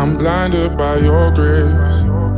I'm blinded by your grace.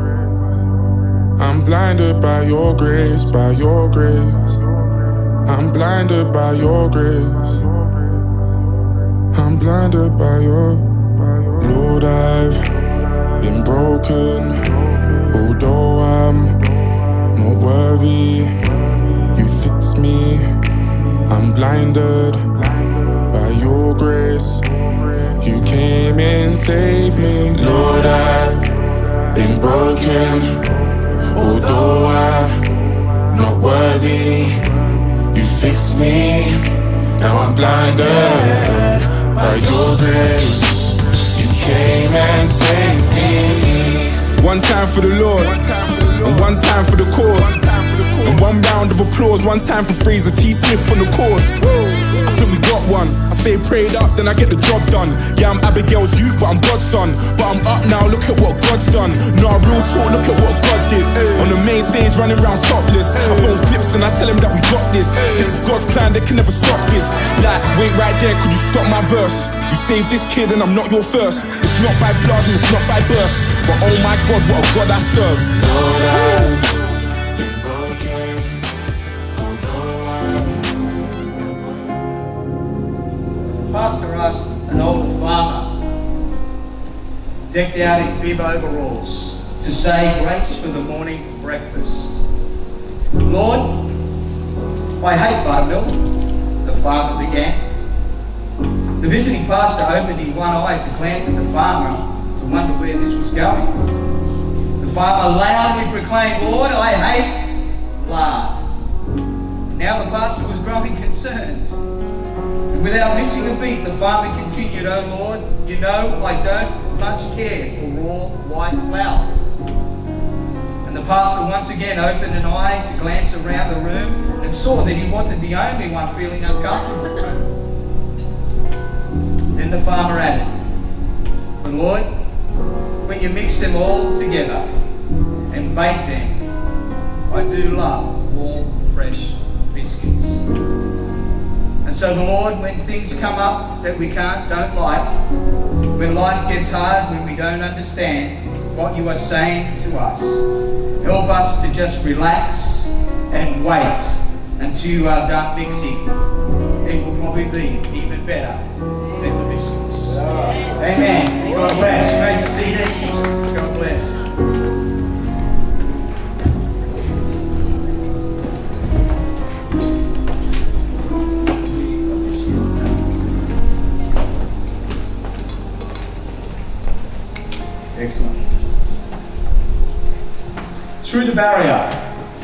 I'm blinded by your grace, by your grace. I'm blinded by your grace. I'm blinded by your Lord, I've been broken. Although I'm not worthy, you fix me. I'm blinded by your grace. You came and saved me. Lord, I've been broken. Although I'm not worthy, you fixed me. Now I'm blinded by your grace. You came and saved me. One time for the Lord, and one time for the cause, and one round of applause, one time for Fraser T. Smith on the chords. I think we got one. I stay prayed up, then I get the job done. Yeah, I'm Abigail's youth, but I'm God's son. But I'm up now, look at what God's done. Nah, real talk, look at what God did. On the main stage, running around topless. I phone flips, then I tell him that we got this. This is God's plan, they can never stop this. Like, wait right there, could you stop my verse? You saved this kid and I'm not your first. It's not by blood and it's not by birth, but oh my God, what a God I serve. Lord, I've been broken. Pastor Russ, an older farmer, decked out in bib overalls to say grace for the morning breakfast. Lord, I hate buttermilk, the farmer began. The visiting pastor opened his one eye to glance at the farmer to wonder where this was going. The farmer loudly proclaimed, Lord, I hate lard. Now the pastor was growing concerned. And without missing a beat, the farmer continued, oh Lord, you know I don't much care for raw white flour. And the pastor once again opened an eye to glance around the room and saw that he wasn't the only one feeling uncomfortable. Then the farmer added, but Lord, when you mix them all together and bake them, I do love warm, fresh biscuits. And so the Lord, when things come up that we don't like, when life gets hard, when we don't understand what you are saying to us, help us to just relax and wait until you are done mixing. It will probably be even better than the biscuits. Amen. God bless. You may be seated. God bless. Excellent. Through the barrier.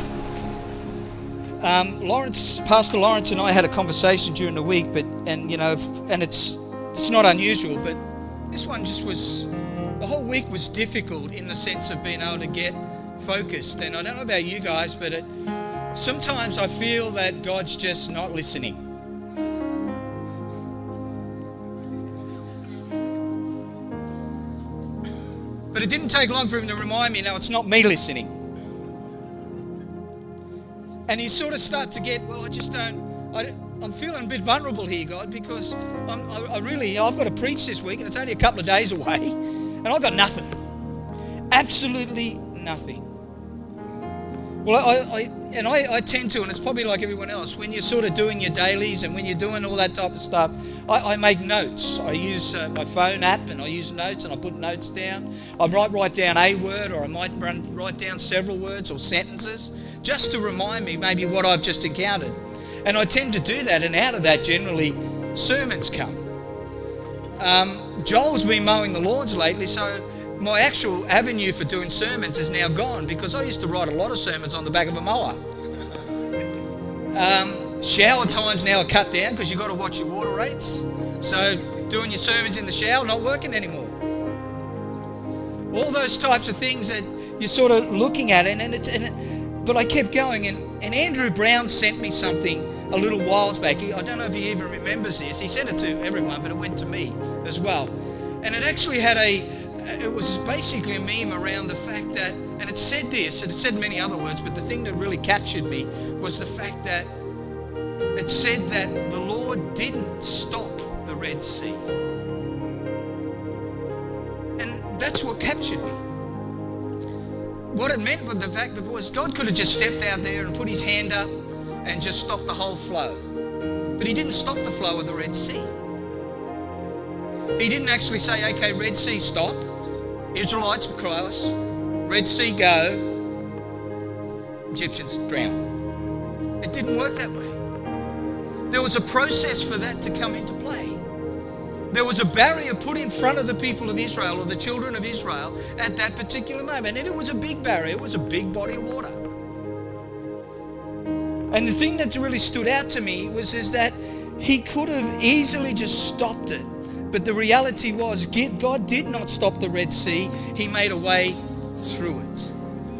Pastor Lawrence and I had a conversation during the week, and it's not unusual, but this one just was, the whole week was difficult in the sense of being able to get focused. And I don't know about you guys, but sometimes I feel that God's just not listening. But it didn't take long for him to remind me, no, it's not me listening. And you sort of start to get, well, I'm feeling a bit vulnerable here, God, because I've got to preach this week and it's only a couple of days away and I've got nothing. Absolutely nothing. Well, I tend to, and it's probably like everyone else, when you're sort of doing your dailies and when you're doing all that type of stuff, I make notes. I use my phone app and I use notes and I put notes down. I might write down a word, or I might write down several words or sentences just to remind me maybe what I've just encountered. And I tend to do that, and out of that generally sermons come. Joel's been mowing the lawns lately, so my actual avenue for doing sermons is now gone, because I used to write a lot of sermons on the back of a mower. Shower times now are cut down because you've got to watch your water rates. So doing your sermons in the shower, not working anymore. All those types of things that you're sort of looking at, but I kept going, and Andrew Brown sent me something a little while back. I don't know if he even remembers this. He sent it to everyone, but it went to me as well. And it actually had it was basically a meme around the fact that, and it said this, and it said many other words, but the thing that really captured me was the fact that it said that the Lord didn't stop the Red Sea. And that's that's what captured me. What it meant was the fact that God could have just stepped out there and put his hand up and just stopped the whole flow. But he didn't stop the flow of the Red Sea. He didn't actually say, okay, Red Sea, stop. Israelites, cross. Red Sea, go. Egyptians, drown. It didn't work that way. There was a process for that to come into play. There was a barrier put in front of the people of Israel, or the children of Israel, at that particular moment. And it was a big barrier. It was a big body of water. And the thing that really stood out to me is that he could have easily just stopped it. But the reality was, God did not stop the Red Sea. He made a way through it.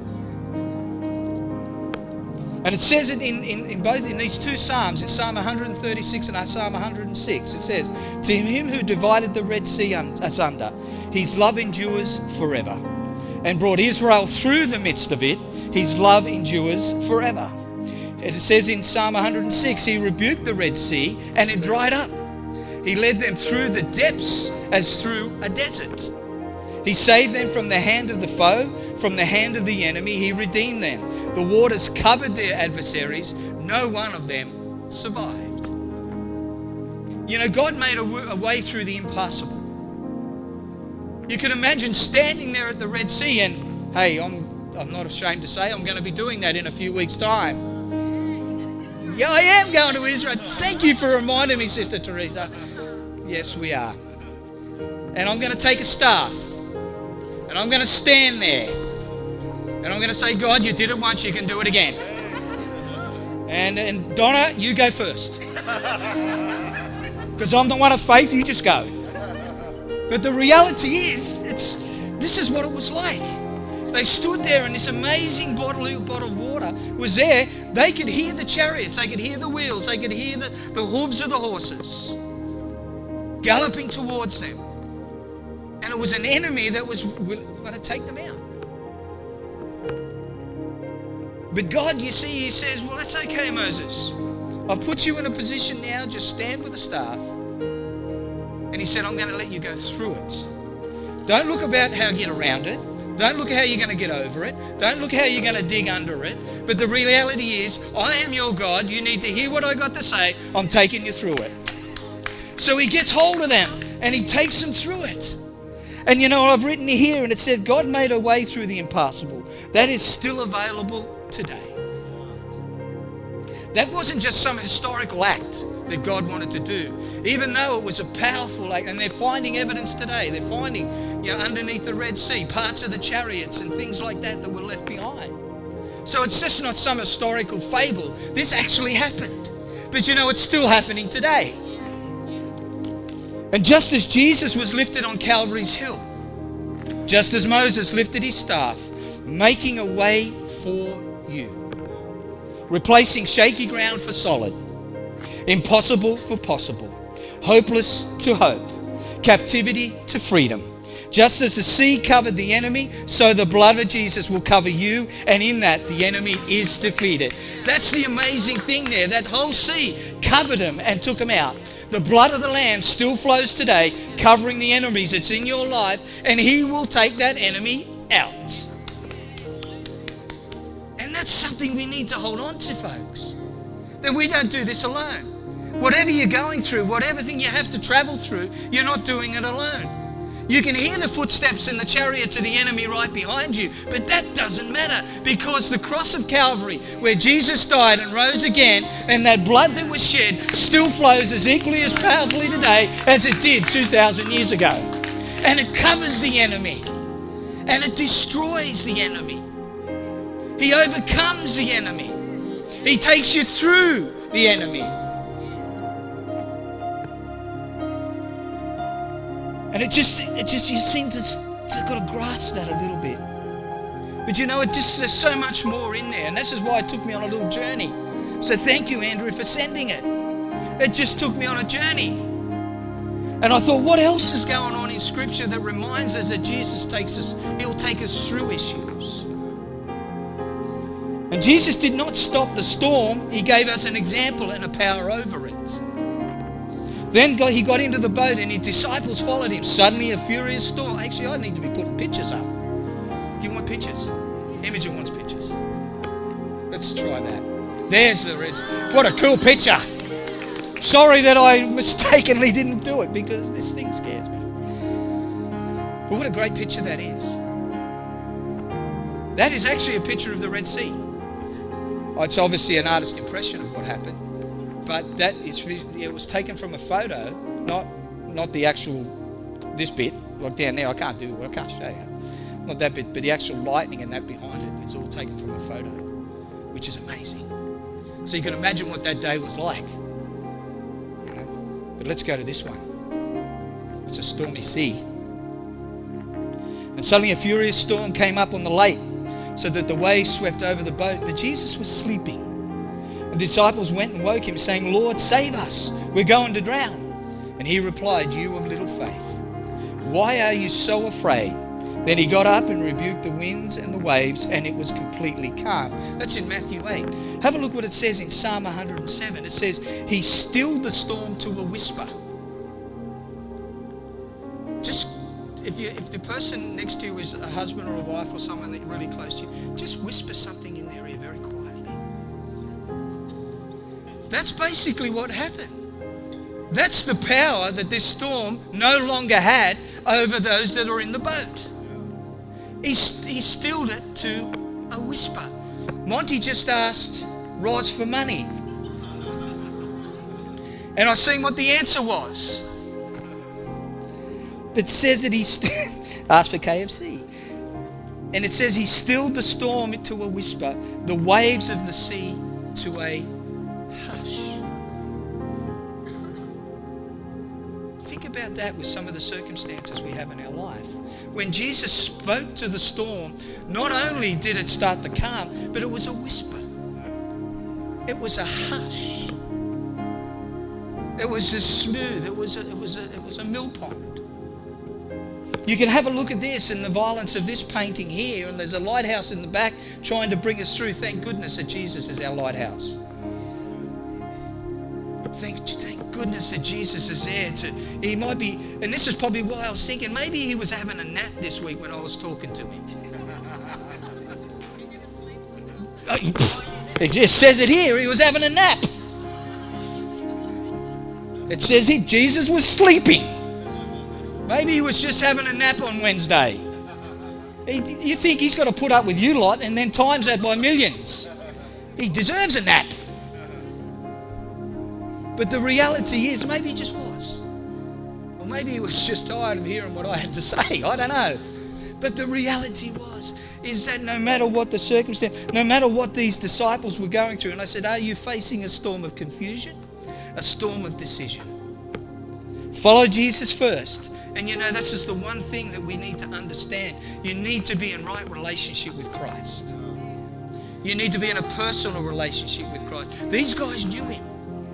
And it says it in both in these two Psalms, in Psalm 136 and Psalm 106, it says, to him who divided the Red Sea asunder, his love endures forever. And brought Israel through the midst of it, his love endures forever. It says in Psalm 106, he rebuked the Red Sea and it dried up. He led them through the depths as through a desert. He saved them from the hand of the foe, from the hand of the enemy. He redeemed them. The waters covered their adversaries. No one of them survived. You know, God made a way through the impassable. You can imagine standing there at the Red Sea and, hey, I'm not ashamed to say I'm going to be doing that in a few weeks' time. Yeah, I am going to Israel. Thank you for reminding me, Sister Teresa. Yes, we are. And I'm going to take a staff. And I'm going to stand there. And I'm going to say, God, you did it once, you can do it again. And Donna, you go first. Because I'm the one of faith, you just go. But the reality is, this is what it was like. They stood there and this amazing bottle of water was there. They could hear the chariots, they could hear the wheels, they could hear the hooves of the horses galloping towards them. And it was an enemy that was going to take them out. But God, you see, he says, well, that's okay, Moses. I've put you in a position now, just stand with the staff. And he said, I'm going to let you go through it. Don't look about how to get around it. Don't look how you're going to get over it. Don't look how you're going to dig under it. But the reality is, I am your God. You need to hear what I got to say. I'm taking you through it. So he gets hold of them and he takes them through it. And you know, I've written here and it said, God made a way through the impassable. That is still available today. That wasn't just some historical act that God wanted to do, even though it was a powerful act. And they're finding evidence today. They're finding, you know, underneath the Red Sea, parts of the chariots and things like that were left behind. So it's just not some historical fable. This actually happened. But you know, it's still happening today. And just as Jesus was lifted on Calvary's hill, just as Moses lifted his staff, making a way for you, replacing shaky ground for solid, impossible for possible, hopeless to hope, captivity to freedom. Just as the sea covered the enemy, so the blood of Jesus will cover you, and in that the enemy is defeated. That's the amazing thing there. That whole sea covered him and took him out. The blood of the Lamb still flows today, covering the enemies that's in your life, and he will take that enemy out. And that's something we need to hold on to, folks. That we don't do this alone. Whatever you're going through, whatever thing you have to travel through, you're not doing it alone. You can hear the footsteps in the chariots of the enemy right behind you, but that doesn't matter, because the cross of Calvary, where Jesus died and rose again, and that blood that was shed still flows as equally as powerfully today as it did 2,000 years ago. And it covers the enemy, and it destroys the enemy. He overcomes the enemy. He takes you through the enemy. And it just you seem to got to grasp that a little bit. But you know, there's so much more in there. And this is why it took me on a little journey. So thank you, Andrew, for sending it. It just took me on a journey. And I thought, what else is going on in Scripture that reminds us that Jesus he'll take us through issues. And Jesus did not stop the storm. He gave us an example and a power over it. Then he got into the boat and his disciples followed him. Suddenly a furious storm. Actually, I need to be putting pictures up. You want pictures? Imogen wants pictures. Let's try that. There's the red. What a cool picture. Sorry that I mistakenly didn't do it because this thing scares me. But what a great picture that is. That is actually a picture of the Red Sea. Oh, it's obviously an artist's impression of what happened. But that is, it was taken from a photo, not the actual, this bit, like down there. I can't show you. Not that bit, but the actual lightning and that behind it. It's all taken from a photo, which is amazing. So you can imagine what that day was like. You know? But let's go to this one. It's a stormy sea. And suddenly a furious storm came up on the lake, so that the waves swept over the boat. But Jesus was sleeping. The disciples went and woke him, saying, Lord, save us. We're going to drown. And he replied, you of little faith, why are you so afraid? Then he got up and rebuked the winds and the waves, and it was completely calm. That's in Matthew 8. Have a look what it says in Psalm 107. It says, he stilled the storm to a whisper. Just, if the person next to you is a husband or a wife or someone that you're really close to, just whisper something in their ear very quietly. That's basically what happened. That's the power that this storm no longer had over those that are in the boat. He stilled it to a whisper. Monty just asked Roz for money. And I seen what the answer was. It says that he asked for KFC. And it says he stilled the storm to a whisper, the waves of the sea to a hush. Think about that with some of the circumstances we have in our life. When Jesus spoke to the storm, not only did it start to calm, but it was a whisper. It was a hush. It was as smooth. It was a mill pond. You can have a look at this and the violence of this painting here, and there's a lighthouse in the back trying to bring us through. Thank goodness that Jesus is our lighthouse. Thank goodness that Jesus is there he might be, and this is probably why I was thinking, maybe he was having a nap this week when I was talking to him. It just says it here, he was having a nap. It says here, Jesus was sleeping. Maybe he was just having a nap on Wednesday. You think he's got to put up with you lot and then times that by millions. He deserves a nap. But the reality is, maybe he just was. Or maybe he was just tired of hearing what I had to say. I don't know. But the reality is that no matter what the circumstance, no matter what these disciples were going through, and I said, are you facing a storm of confusion? A storm of decision? Follow Jesus first. And you know, that's just the one thing that we need to understand. You need to be in right relationship with Christ. You need to be in a personal relationship with Christ. These guys knew him.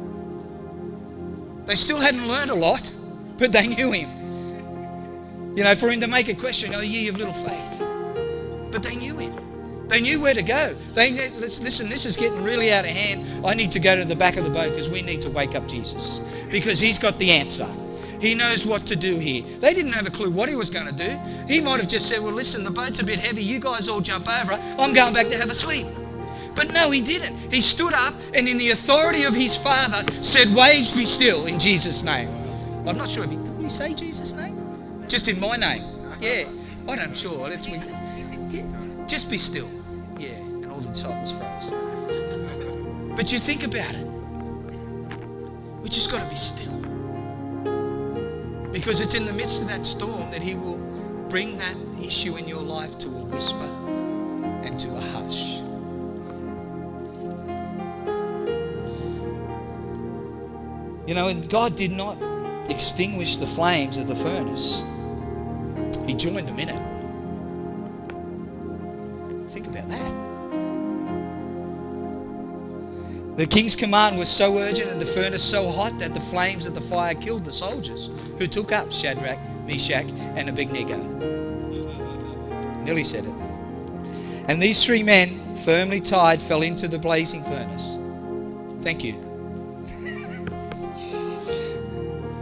They still hadn't learned a lot, but they knew him. You know, for him to make a question, oh, ye of little faith. But they knew him. They knew where to go. Listen, this is getting really out of hand. I need to go to the back of the boat because we need to wake up Jesus. Because he's got the answer. He knows what to do here. They didn't have a clue what he was going to do. He might have just said, well, listen, the boat's a bit heavy. You guys all jump over it. I'm going back to have a sleep. But no, he didn't. He stood up and in the authority of his Father said, waves be still in Jesus' name. I'm not sure if did he say Jesus' name? Just in my name. Yeah, I'm sure. Just be still. Yeah, and all the disciples froze. But you think about it. We just got to be still. Because it's in the midst of that storm that he will bring that issue in your life to a whisper and to a hush. You know, and God did not extinguish the flames of the furnace. He joined them in it. Think about that. The king's command was so urgent and the furnace so hot that the flames of the fire killed the soldiers who took up Shadrach, Meshach, and Abednego. Nearly said it. And these three men, firmly tied, fell into the blazing furnace. Thank you.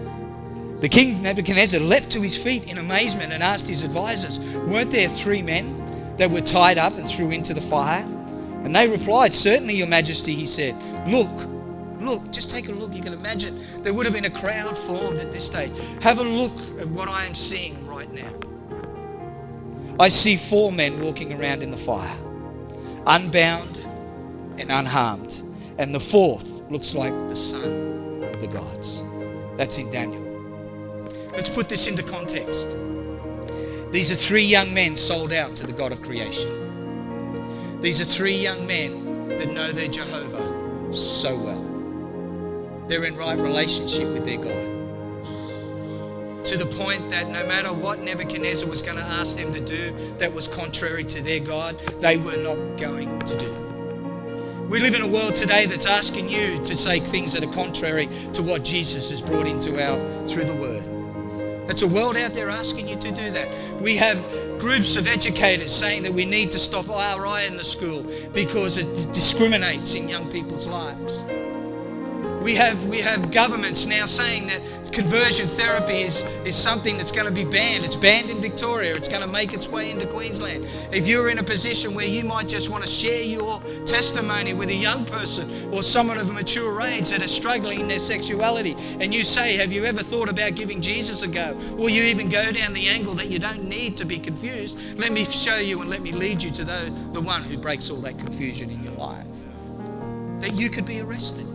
The king Nebuchadnezzar leapt to his feet in amazement and asked his advisors, weren't there 3 men that were tied up and threw into the fire? And they replied, certainly, your majesty, he said. Look, just take a look. You can imagine there would have been a crowd formed at this stage. Have a look at what I am seeing right now. I see 4 men walking around in the fire, unbound and unharmed. And the 4th looks like the son of the gods. That's in Daniel. Let's put this into context. These are 3 young men sold out to the God of creation. These are 3 young men that know their Jehovah so well. They're in right relationship with their God. To the point that no matter what Nebuchadnezzar was going to ask them to do that was contrary to their God, they were not going to do. We live in a world today that's asking you to say things that are contrary to what Jesus has brought into through the Word. It's a world out there asking you to do that. We have groups of educators saying that we need to stop RI in the school because it discriminates in young people's lives. We have governments now saying that conversion therapy is something that's going to be banned. It's banned in Victoria. It's going to make its way into Queensland. If you're in a position where you might just want to share your testimony with a young person or someone of a mature age that is struggling in their sexuality, and you say, have you ever thought about giving Jesus a go? Or you even go down the angle that you don't need to be confused. Let me show you and let me lead you to the one who breaks all that confusion in your life. That you could be arrested.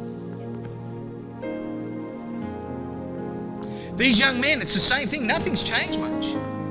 These young men, it's the same thing. Nothing's changed much.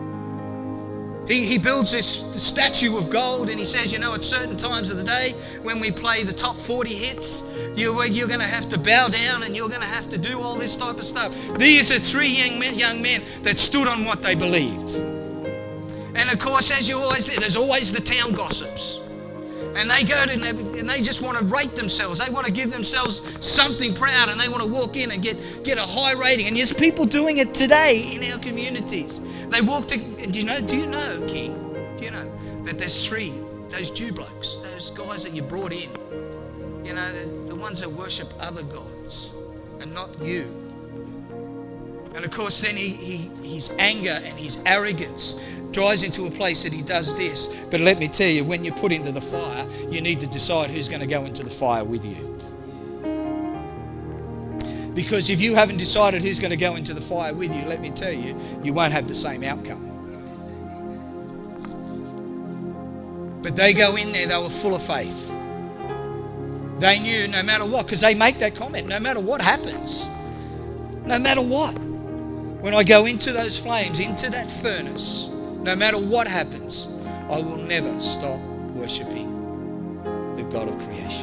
He builds this statue of gold and he says, you know, at certain times of the day when we play the top 40 hits, you're going to have to bow down and you're going to have to do all this type of stuff. These are 3 young men that stood on what they believed. And of course, as you always do, there's always the town gossips. And they go to and they just want to rate themselves. They want to give themselves something proud and they want to walk in and get a high rating. And there's people doing it today in our communities. They walk to, and do you know, King, do you know that there's 3, those Jew blokes, those guys that you brought in, you know, the ones that worship other gods and not you. And of course then his anger and his arrogance drives into a place that he does this. But let me tell you, when you're put into the fire, you need to decide who's going to go into the fire with you. Because if you haven't decided who's going to go into the fire with you, let me tell you, you won't have the same outcome. But they go in there, they were full of faith. They knew no matter what, because they make that comment, no matter what happens, no matter what, when I go into those flames, into that furnace, no matter what happens, I will never stop worshipping the God of creation.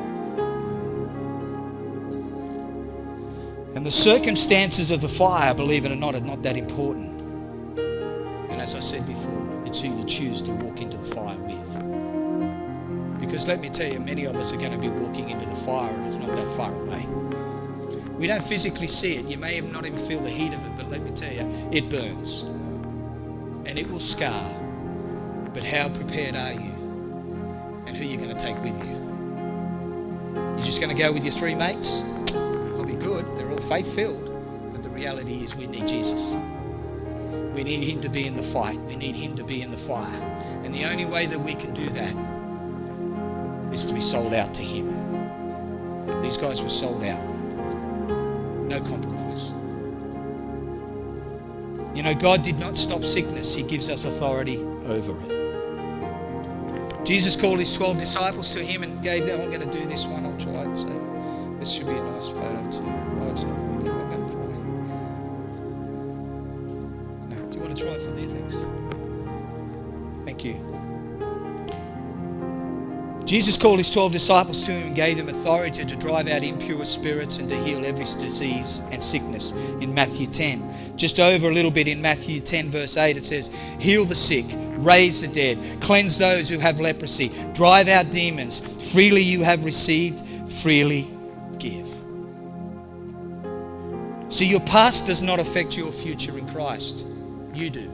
And the circumstances of the fire, believe it or not, are not that important. And as I said before, it's who you choose to walk into the fire with. Because let me tell you, many of us are going to be walking into the fire and it's not that far away. We don't physically see it. You may not even feel the heat of it, but let me tell you, it burns. And it will scar. But how prepared are you? And who are you going to take with you? You're just going to go with your 3 mates? Probably good. They're all faith-filled. But the reality is we need Jesus. We need him to be in the fight. We need him to be in the fire. And the only way that we can do that is to be sold out to him. These guys were sold out. No compromise. You know, God did not stop sickness. He gives us authority over it. Jesus called his 12 disciples to him and gave them, I'm going to do this one, I'll try it. So this should be a nice photo too. Oh, it's not working. I'm going to try it. No, do you want to try it from there? Thanks. Thank you. Jesus called his 12 disciples to him and gave them authority to drive out impure spirits and to heal every disease and sickness in Matthew 10. Just over a little bit in Matthew 10 verse 8 it says, heal the sick, raise the dead, cleanse those who have leprosy, drive out demons. Freely you have received, freely give. See, your past does not affect your future in Christ. You do.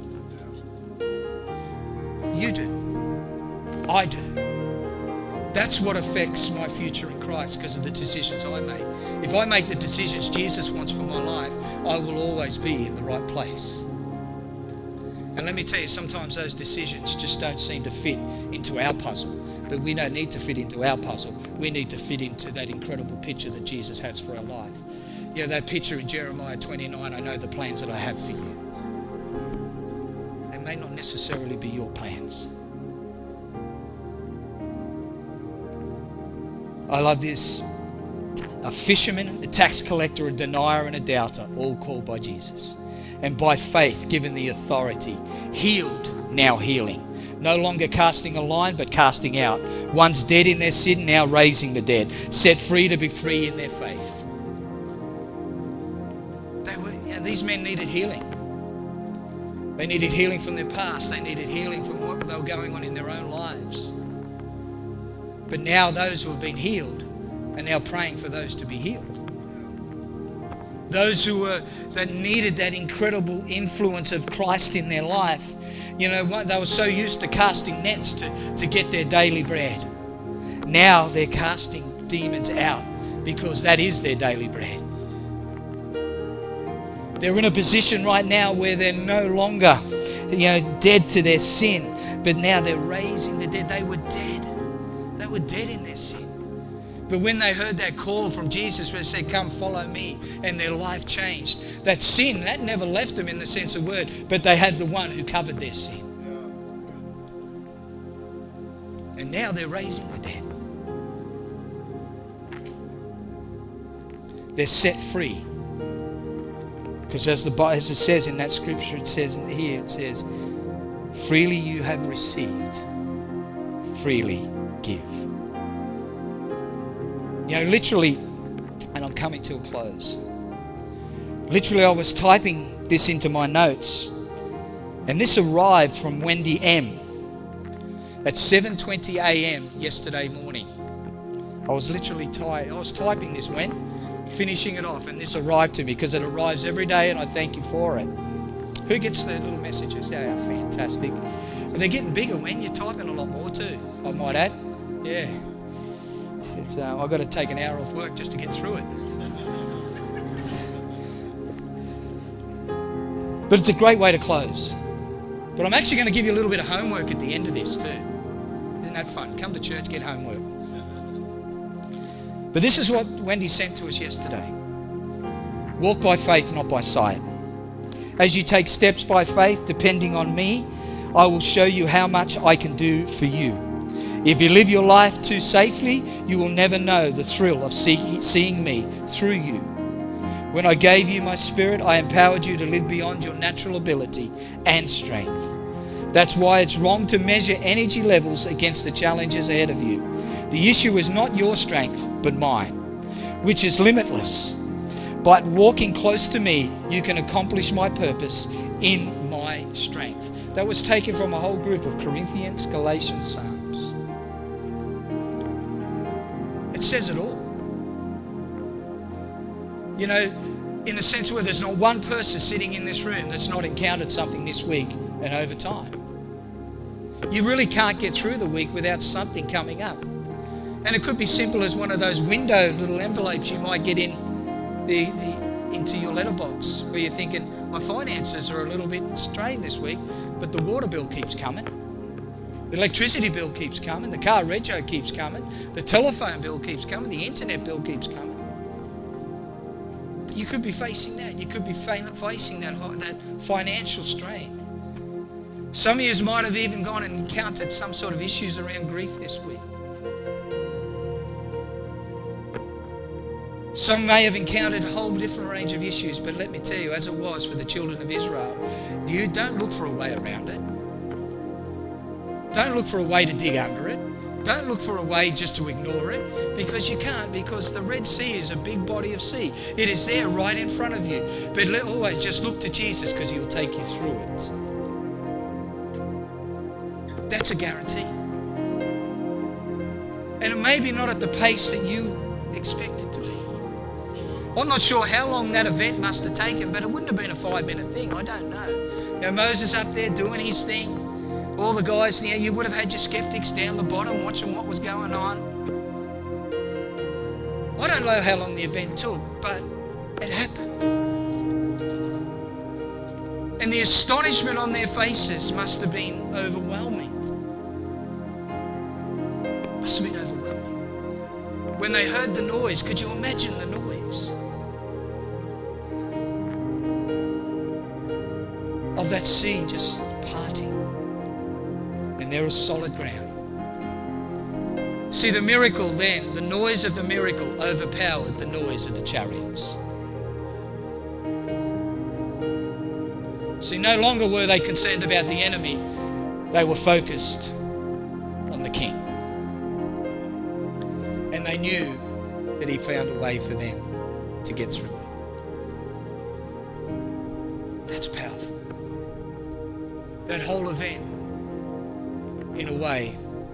You do. I do. That's what affects my future in Christ because of the decisions I make. If I make the decisions Jesus wants for my life, I will always be in the right place. And let me tell you, sometimes those decisions just don't seem to fit into our puzzle. But we don't need to fit into our puzzle. We need to fit into that incredible picture that Jesus has for our life. You know, that picture in Jeremiah 29, I know the plans that I have for you. They may not necessarily be your plans. I love this. A fisherman, a tax collector, a denier, and a doubter, all called by Jesus. And by faith given the authority, healed, now healing. No longer casting a line, but casting out. Once dead in their sin, now raising the dead. Set free to be free in their faith. These men needed healing. They needed healing from their past. They needed healing from what they were going on in their own lives. But now those who have been healed are now praying for those to be healed. Those that needed that incredible influence of Christ in their life. You know, they were so used to casting nets to get their daily bread. Now they're casting demons out because that is their daily bread. They're in a position right now where they're no longer, dead to their sin, but now they're raising the dead. They were dead. They were dead in their sin. But when they heard that call from Jesus where it said, come follow me, and their life changed, that sin, that never left them in the sense of word, but they had the one who covered their sin. And now they're raising the dead. They're set free. Because as it says in that scripture, it says here, it says, freely you have received, freely give. Literally, and I'm coming to a close. Literally, I was typing this into my notes, and this arrived from Wendy M. at 7:20 a.m. yesterday morning. I was literally typing this finishing it off, and this arrived to me because it arrives every day, and I thank you for it. Who gets the little messages? They are fantastic. They're getting bigger when you're typing a lot more too, I might add. Yeah. I've got to take an hour off work just to get through it. But it's a great way to close. But I'm actually going to give you a little bit of homework at the end of this too. Isn't that fun? Come to church, get homework. But this is what Wendy sent to us yesterday. Walk by faith, not by sight. As you take steps by faith, depending on me, I will show you how much I can do for you. If you live your life too safely, you will never know the thrill of seeing me through you. When I gave you my spirit, I empowered you to live beyond your natural ability and strength. That's why it's wrong to measure energy levels against the challenges ahead of you. The issue is not your strength, but mine, which is limitless. But walking close to me, you can accomplish my purpose in my strength. That was taken from a whole group of Corinthians, Galatians, Psalms. It says it all. In the sense where there's not one person sitting in this room that's not encountered something this week and over time. You really can't get through the week without something coming up. And it could be simple as one of those window little envelopes you might get in into your letterbox where you're thinking, my finances are a little bit strained this week, but the water bill keeps coming. The electricity bill keeps coming. The car rego keeps coming. The telephone bill keeps coming. The internet bill keeps coming. You could be facing that. You could be facing that financial strain. Some of you might have even gone and encountered some sort of issues around grief this week. Some may have encountered a whole different range of issues, but let me tell you, as it was for the children of Israel, you don't look for a way around it. Don't look for a way to dig under it. Don't look for a way just to ignore it, because you can't, because the Red Sea is a big body of sea. It is there right in front of you. But always just look to Jesus, because he'll take you through it. That's a guarantee. And it may be not at the pace that you expect it to be. I'm not sure how long that event must have taken, but it wouldn't have been a 5-minute thing. I don't know. Moses up there doing his thing. All the guys, you would have had your skeptics down the bottom watching what was going on. I don't know how long the event took, but it happened. And the astonishment on their faces must have been overwhelming. Must have been overwhelming. When they heard the noise, could you imagine the noise of that sea just parting? And there was solid ground. See, the miracle then, the noise of the miracle overpowered the noise of the chariots. See, no longer were they concerned about the enemy, they were focused on the king. And they knew that he found a way for them to get through it. That's powerful. That whole event, in a way,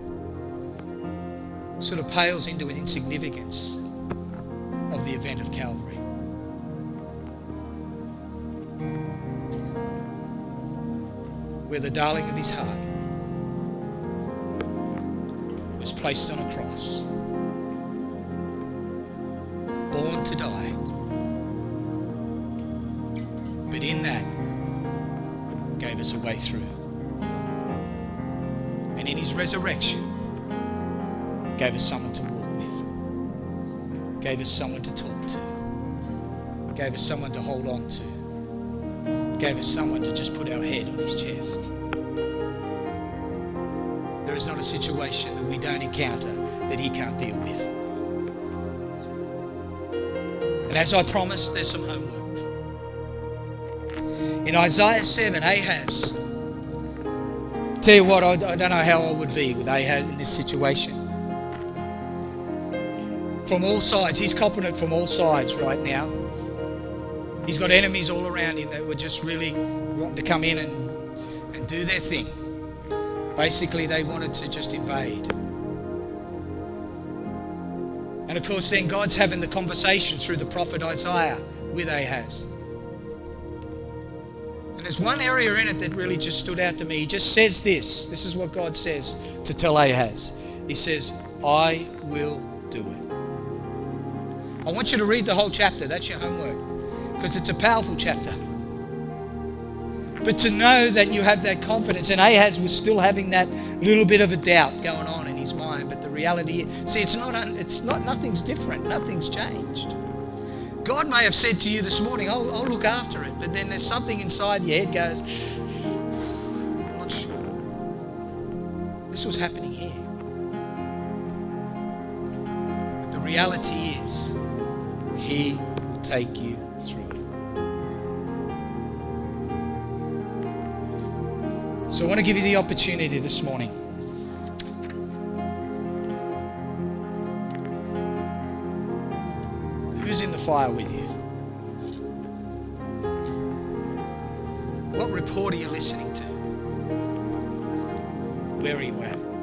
sort of pales into an insignificance of the event of Calvary. Where the darling of his heart was placed on a cross, born to die, but in that gave us a way through. And in his resurrection gave us someone to walk with, gave us someone to talk to, gave us someone to hold on to, gave us someone to just put our head on his chest. There is not a situation that we don't encounter that he can't deal with. And as I promised, there's some homework. In Isaiah 7, Ahaz, tell you what, I don't know how I would be with Ahaz in this situation. From all sides, he's copping it from all sides right now. He's got enemies all around him that were just really wanting to come in and do their thing. Basically, they wanted to just invade. And of course, then God's having the conversation through the prophet Isaiah with Ahaz. And there's one area in it that really just stood out to me. He just says this. This is what God says to tell Ahaz. He says, I will do it. I want you to read the whole chapter. That's your homework. Because it's a powerful chapter. But to know that you have that confidence, and Ahaz was still having that little bit of a doubt going on in his mind, but the reality is, see, nothing's different, nothing's changed. God may have said to you this morning, I'll look after it, but then there's something inside your head goes, I'm not sure. This was happening here. But the reality is, he will take you through it. So I want to give you the opportunity this morning. Who's in the fire with you? What report are you listening to? Where are you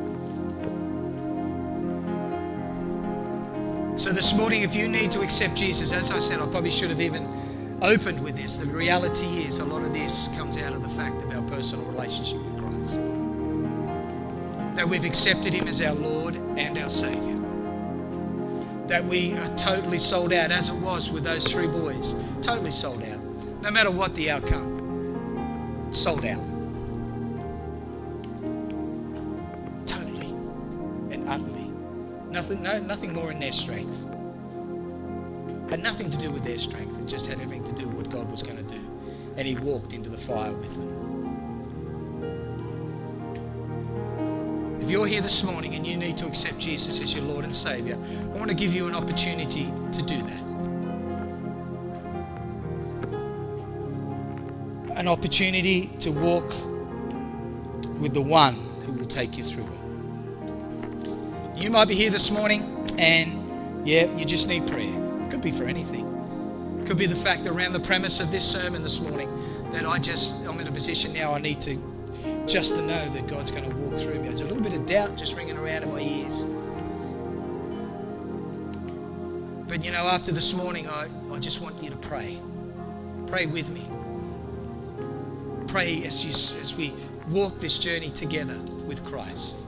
at? So this morning, if you need to accept Jesus, as I said, I probably should have even opened with this. The reality is a lot of this comes out of the fact of our personal relationship with Christ. That we've accepted him as our Lord and our Saviour. That we are totally sold out, as it was with those three boys. Totally sold out. No matter what the outcome. Sold out. Totally and utterly. Nothing more in their strength. Had nothing to do with their strength. It just had everything to do with what God was going to do. And he walked into the fire with them. If you're here this morning and you need to accept Jesus as your Lord and Saviour, I want to give you an opportunity to do that. An opportunity to walk with the one who will take you through it. You might be here this morning and, you just need prayer. It could be for anything. It could be the fact that around the premise of this sermon this morning that I'm in a position now I need to just to know that God's going to walk through me. There's a little bit of doubt just ringing around in my ears. But after this morning, I just want you to pray. Pray with me. Pray as we walk this journey together with Christ.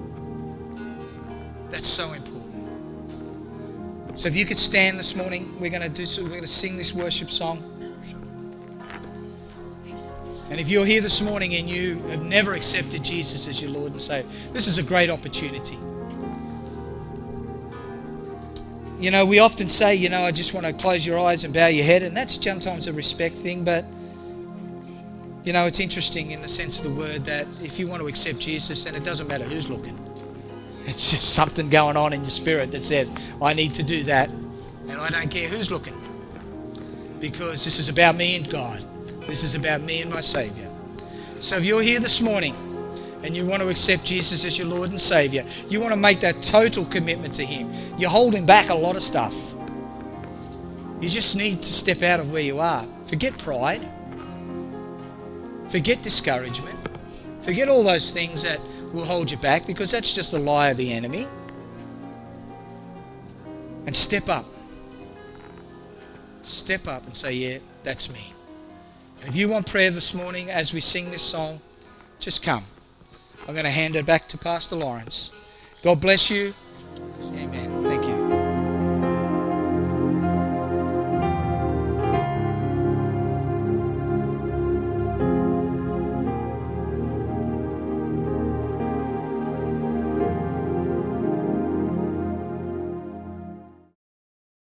That's so important. So if you could stand this morning, we're going to sing this worship song. And if you're here this morning and you have never accepted Jesus as your Lord and Savior, this is a great opportunity. You know, we often say, you know, I just want to close your eyes and bow your head, and that's sometimes a respect thing, but, you know, it's interesting in the sense of the word that if you want to accept Jesus, then it doesn't matter who's looking. It's just something going on in your spirit that says, I need to do that, and I don't care who's looking, because this is about me and God. This is about me and my Saviour. So if you're here this morning and you want to accept Jesus as your Lord and Saviour, you want to make that total commitment to Him, you're holding back a lot of stuff. You just need to step out of where you are. Forget pride. Forget discouragement. Forget all those things that will hold you back, because that's just the lie of the enemy. And step up. Step up and say, yeah, that's me. And if you want prayer this morning as we sing this song, just come. I'm going to hand it back to Pastor Lawrence. God bless you. Amen.